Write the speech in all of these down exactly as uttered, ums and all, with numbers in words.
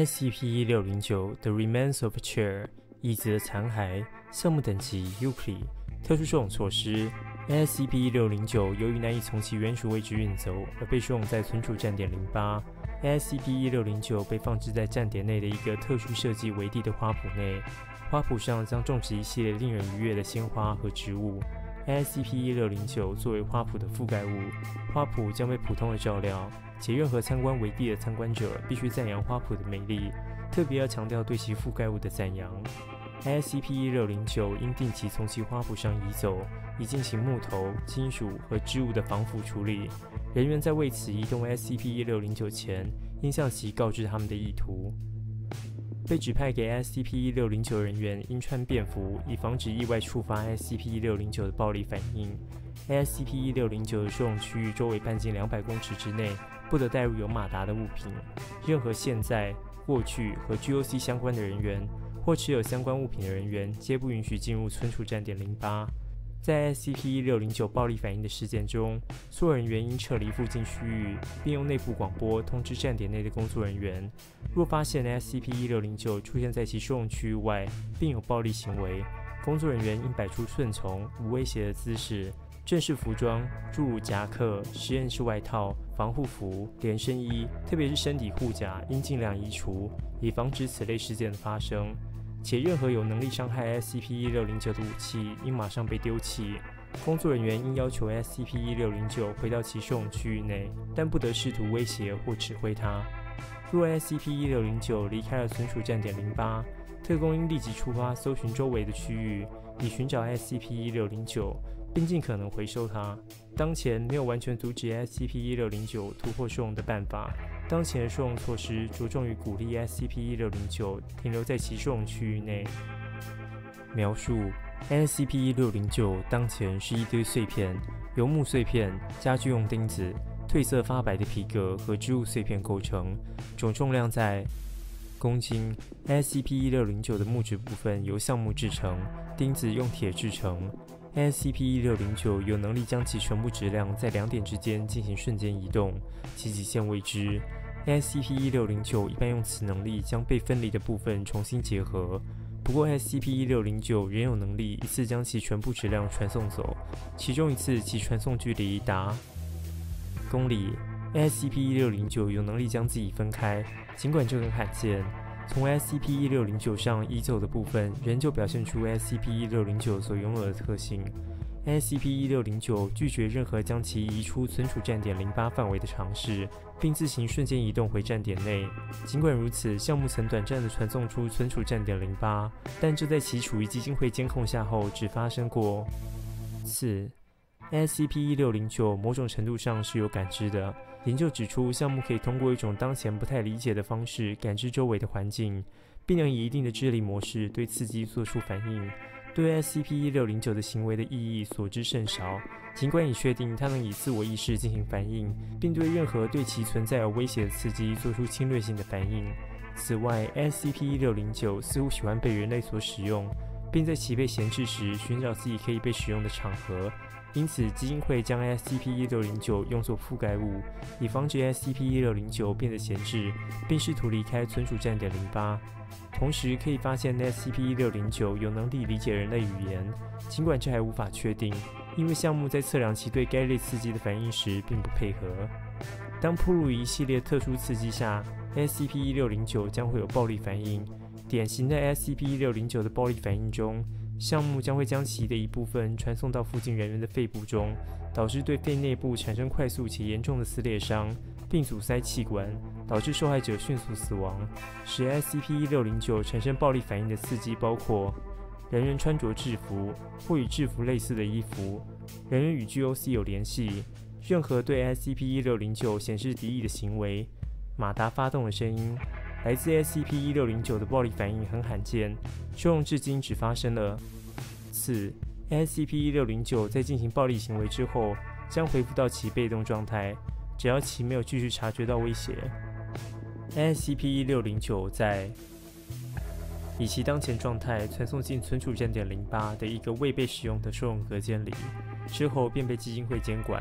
S C P 一六零九 The Remains of a Chair 椅子的残骸，项目等级 Euclid， 特殊收容措施。S C P 一六零九 由于难以从其原属位置运走，而被收容在存储站点零八。S C P 一六零九 被放置在站点内的一个特殊设计为地的花圃内，花圃上将种植一系列令人愉悦的鲜花和植物。S C P 一六零九 作为花圃的覆盖物，花圃将被普通的照料，且任何参观为地的参观者必须赞扬花圃的美丽，特别要强调对其覆盖物的赞扬。S C P 一六零九 应定期从其花圃上移走，以进行木头、金属和织物的防腐处理。人员在为此移动 S C P 一六零九前，应向其告知他们的意图。被指派给 S C P 一六零九人员应穿便服，以防止意外触发 S C P 一六零九的暴力反应。S C P 一六零九的收容区域周围半径两百公尺之内，不得带入有马达的物品。任何现在、过去和 G O C 相关的人员，或持有相关物品的人员，皆不允许进入存储站点零八。在 S C P 一六零九暴力反应的事件中，所有人员应撤离附近区域，并用内部广播通知站点内的工作人员。若发现 S C P 一六零九出现在其收容区域外，并有暴力行为，工作人员应摆出顺从、无威胁的姿势。正式服装，诸如夹克、实验室外套、防护服、连身衣，特别是身体护甲，应尽量移除，以防止此类事件的发生。且任何有能力伤害 S C P 一六零九的武器应马上被丢弃。工作人员应要求 S C P 一六零九回到其收容区域内，但不得试图威胁或指挥它。若 S C P 一六零九离开了存储站点零八，特工应立即出发搜寻周围的区域，以寻找 S C P 一六零九，并尽可能回收它。当前没有完全阻止 S C P 一六零九突破收容的办法。当前的收容措施着重于鼓励 S C P 一六零九停留在其收容区域内。描述 S C P 一六零九当前是一堆碎片，由木碎片、家具用钉子、褪色发白的皮革和织物碎片构成，总重量在公斤。S C P 一六零九的木质部分由橡木制成，钉子用铁制成。S C P 一六零九有能力将其全部质量在两点之间进行瞬间移动，其极限未知。S C P 一六零九一般用此能力将被分离的部分重新结合，不过 S C P 一六零九仍有能力一次将其全部质量传送走，其中一次其传送距离达公里。S C P 一六零九有能力将自己分开，尽管这很罕见。从 S C P 一六零九上移走的部分仍旧表现出 S C P 一六零九所拥有的特性。S C P 一六零九拒绝任何将其移出存储站点零八范围的尝试，并自行瞬间移动回站点内。尽管如此，项目曾短暂地传送出存储站点零八，但这在其处于基金会监控下后只发生过次。S C P 一六零九某种程度上是有感知的。研究指出，项目可以通过一种当前不太理解的方式感知周围的环境，并能以一定的智力模式对刺激做出反应。对 S C P 一六零九的行为的意义所知甚少，尽管已确定它能以自我意识进行反应，并对任何对其存在有威胁的刺激做出侵略性的反应。此外 ，S C P 一六零九似乎喜欢被人类所使用，并在其被闲置时寻找自己可以被使用的场合。因此，基金会将 S C P 一六零九用作覆盖物，以防止 S C P 一六零九变得闲置，并试图离开存储站点零八。同时，可以发现 S C P 一六零九有能力理解人类语言，尽管这还无法确定，因为项目在测量其对该类刺激的反应时并不配合。当暴露于一系列特殊刺激下 ，S C P 一六零九将会有暴力反应。典型的 S C P 一六零九的暴力反应中，项目将会将其的一部分传送到附近人员的肺部中，导致对肺内部产生快速且严重的撕裂伤，并阻塞气管，导致受害者迅速死亡。使 S C P 一六零九产生暴力反应的刺激包括人员穿着制服或与制服类似的衣服，人员与 G O C 有联系，任何对 S C P 一六零九显示敌意的行为，马达发动的声音。来自 S C P 一六零九的暴力反应很罕见，收容至今只发生了次。S C P 一六零九在进行暴力行为之后，将恢复到其被动状态，只要其没有继续察觉到威胁。S C P 一六零九在以其当前状态传送进存储站点零八的一个未被使用的收容隔间里，之后便被基金会监管。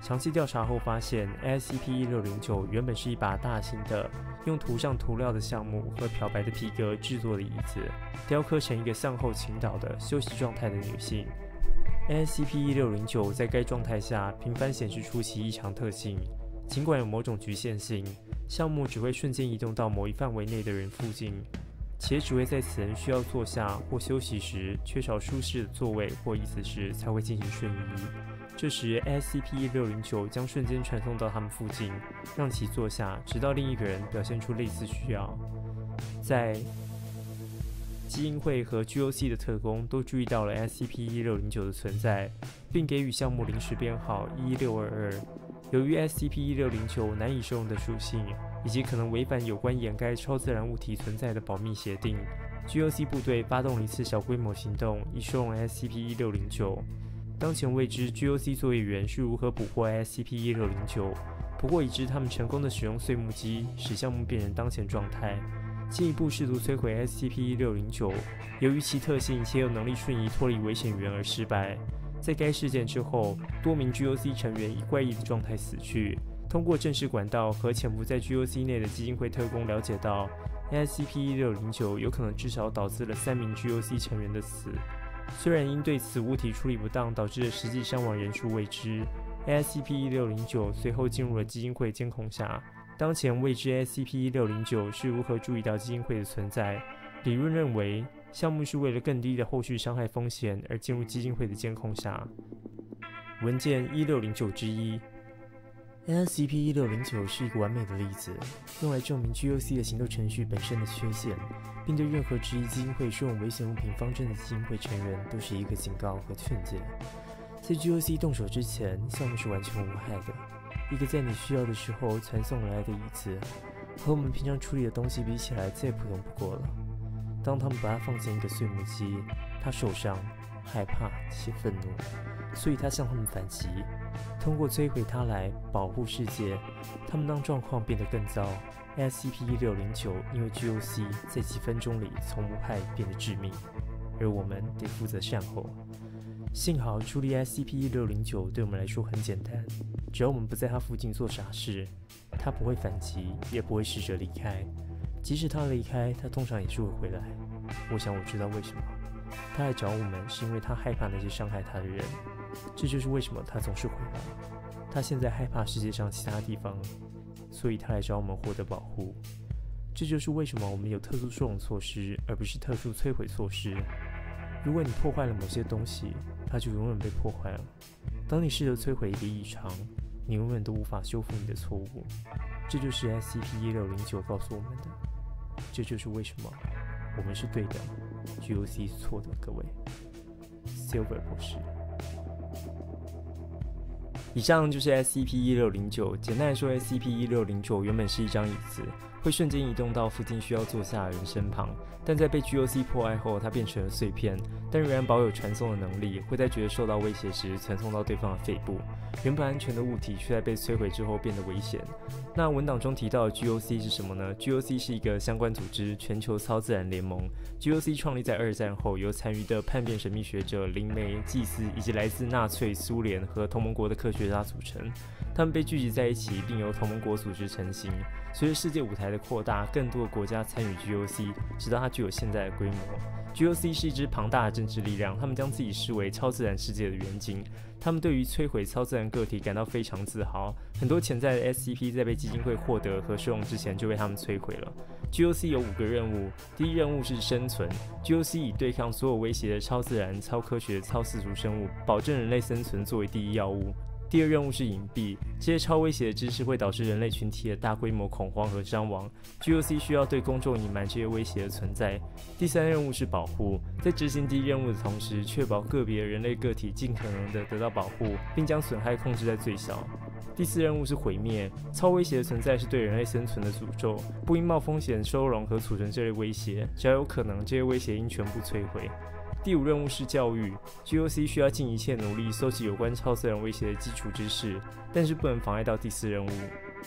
详细调查后发现 ，S C P 一六零九 原本是一把大型的用涂上涂料的橡木和漂白的皮革制作的椅子，雕刻成一个向后倾倒的休息状态的女性。S C P 一六零九 在该状态下频繁显示出其异常特性，尽管有某种局限性，项目只会瞬间移动到某一范围内的人附近，且只会在此人需要坐下或休息时缺少舒适的座位或椅子时才会进行瞬移。这时 S C P 一六零九 将瞬间传送到他们附近，让其坐下，直到另一个人表现出类似需要。在基因会和 G O C 的特工都注意到了 S C P 一六零九 的存在，并给予项目临时编号一一六二二。由于 S C P 一六零九 难以受用的属性，以及可能违反有关掩盖超自然物体存在的保密协定， G O C 部队发动了一次小规模行动，以收容 S C P 一六零九。当前未知 G O C 作业员是如何捕获 S C P 一六零九，不过已知他们成功的使用碎木机使项目变成当前状态，进一步试图摧毁 S C P 一六零九，由于其特性且有能力瞬移脱离危险源而失败。在该事件之后，多名 G O C 成员以怪异的状态死去。通过正式管道和潜伏在 G O C 内的基金会特工了解到 ，S C P 一六零九 有可能至少导致了三名 G O C 成员的死。虽然因对此物体处理不当导致的实际伤亡人数未知 ，S C P 一六零九 随后进入了基金会监控下。当前未知 S C P 一六零九 是如何注意到基金会的存在。理论认为，项目是为了更低的后续伤害风险而进入基金会的监控下。文件一六零九之一。S C P 一六零九 是一个完美的例子，用来证明 G O C 的行动程序本身的缺陷，并对任何质疑基金会收容危险物品方针的基金会成员都是一个警告和劝诫。在 G O C 动手之前，项目是完全无害的，一个在你需要的时候传送来的椅子，和我们平常处理的东西比起来再普通不过了。当他们把它放进一个碎木机，他受伤、害怕且愤怒，所以他向他们反击，通过摧毁它来保护世界。他们让状况变得更糟。S C P 一六零九 因为 G O C 在几分钟里从无害变得致命，而我们得负责善后。幸好处理 S C P 一六零九 对我们来说很简单，只要我们不在他附近做傻事，他不会反击，也不会试着离开。即使他离开，他通常也是会回来。我想我知道为什么。他来找我们是因为他害怕那些伤害他的人，这就是为什么他总是回来。他现在害怕世界上其他地方，所以他来找我们获得保护。这就是为什么我们有特殊收容措施，而不是特殊摧毁措施。如果你破坏了某些东西，它就永远被破坏了。当你试着摧毁一个异常，你永远都无法修复你的错误。这就是 S C P 一六零九 告诉我们的。这就是为什么我们是对的 ，G O C 是错的。各位 ，Silver 博士。以上就是 S C P 一六零九。简单来说 ，S C P 一六零九 原本是一张椅子，会瞬间移动到附近需要坐下的人身旁，但在被 G O C 破坏后，它变成了碎片，但仍然保有传送的能力，会在觉得受到威胁时传送到对方的肺部。原本安全的物体却在被摧毁之后变得危险。那文档中提到的 G O C 是什么呢？ G O C 是一个相关组织，全球超自然联盟。G O C 创立在二战后，由残余的叛变神秘学者、灵媒、祭司以及来自纳粹、苏联和同盟国的科学家组成。他们被聚集在一起，并由同盟国组织成型。随着世界舞台的扩大，更多的国家参与 G O C， 直到它具有现在的规模。G O C 是一支庞大的政治力量，他们将自己视为超自然世界的原型。他们对于摧毁超自然个体感到非常自豪。很多潜在的 S C P 在被基金会获得和收容之前就被他们摧毁了。G O C 有五个任务，第一任务是生存。G O C 以对抗所有威胁的超自然、超科学、超世俗生物，保证人类生存作为第一要务。第二任务是隐蔽，这些超威胁的知识会导致人类群体的大规模恐慌和伤亡。G O C 需要对公众隐瞒这些威胁的存在。第三任务是保护，在执行第一任务的同时，确保个别人类个体尽可能的得到保护，并将损害控制在最小。第四任务是毁灭，超威胁的存在是对人类生存的诅咒，不应冒风险收容和储存这类威胁，只要有可能，这些威胁应全部摧毁。第五任务是教育 ，G O C 需要尽一切努力收集有关超自然威胁的基础知识，但是不能妨碍到第四任务。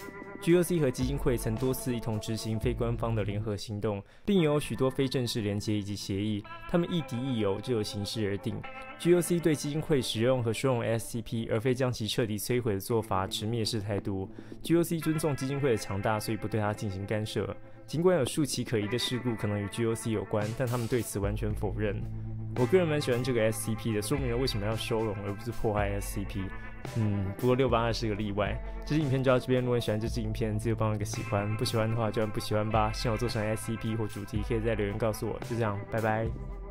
G O C 和基金会曾多次一同执行非官方的联合行动，并有许多非正式连结以及协议，他们亦敌亦友，就由形式而定。G O C 对基金会使用和收容 S C P 而非将其彻底摧毁的做法持蔑视态度。G O C 尊重基金会的强大，所以不对它进行干涉。尽管有数起可疑的事故可能与 G O C 有关，但他们对此完全否认。我个人蛮喜欢这个 S C P 的，说明了为什么要收容而不是破坏 S C P。嗯，不过六八二是个例外。这支影片就到这边，如果你喜欢这支影片，记得帮我一个喜欢，不喜欢的话就按不喜欢吧。希望我做成 S C P 或主题，可以在留言告诉我。就这样，拜拜。